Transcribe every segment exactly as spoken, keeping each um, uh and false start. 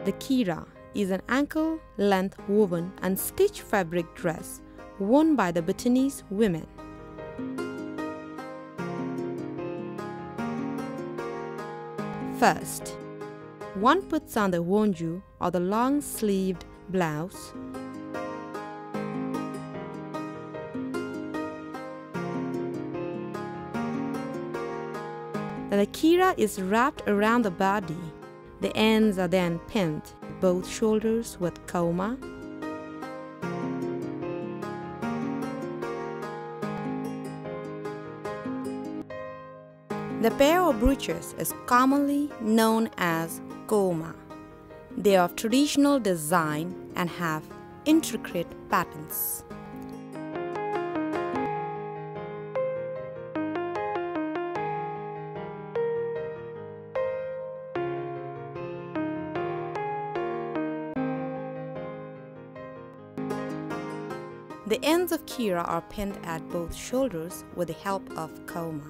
The kira is an ankle-length woven and stitched fabric dress worn by the Bhutanese women. First, one puts on the wonju or the long-sleeved blouse. Then the kira is wrapped around the body. The ends are then pinned at both shoulders with koma. The pair of brooches is commonly known as Koma. They are of traditional design and have intricate patterns. The ends of kira are pinned at both shoulders with the help of koma.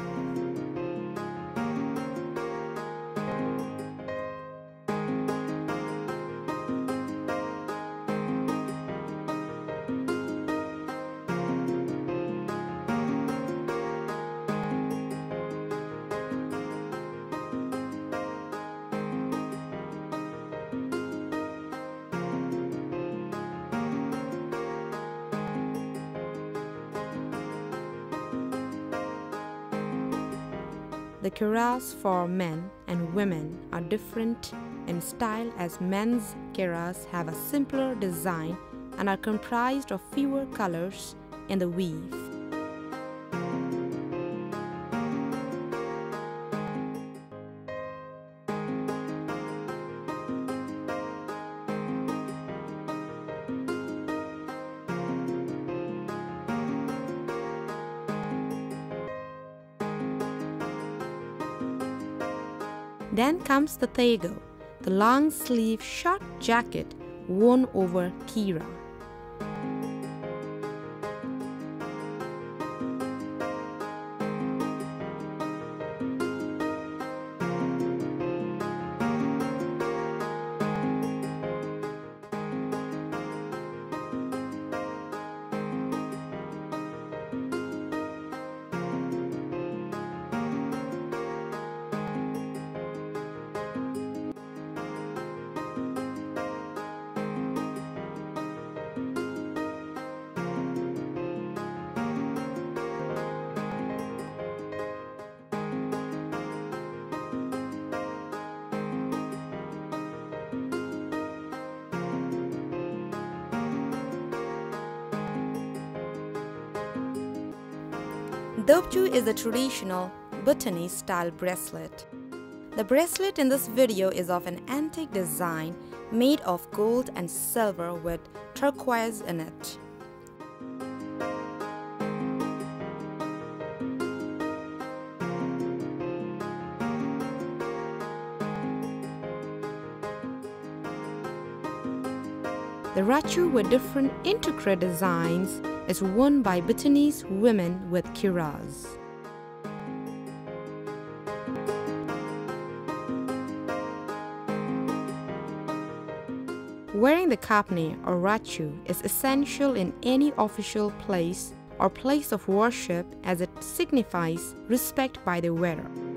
The kiras for men and women are different in style, as men's kiras have a simpler design and are comprised of fewer colors in the weave. Then comes the tego, the long-sleeve short jacket worn over kira. Dhopchhu is a traditional Bhutanese style bracelet. The bracelet in this video is of an antique design made of gold and silver with turquoise in it. The Rachu with different intricate designs is worn by Bhutanese women with kiras. Wearing the kabney or Rachu is essential in any official place or place of worship, as it signifies respect by the wearer.